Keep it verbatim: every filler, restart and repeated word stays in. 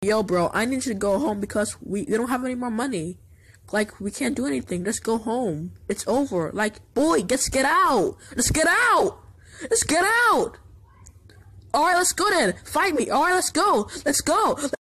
Yo, bro, I need you to go home because we, we don't have any more money. Like, we can't do anything. Let's go home. It's over. Like, boy, let's get out. Let's get out. Let's get out. Alright, let's go then. Fight me. Alright, let's go. Let's go.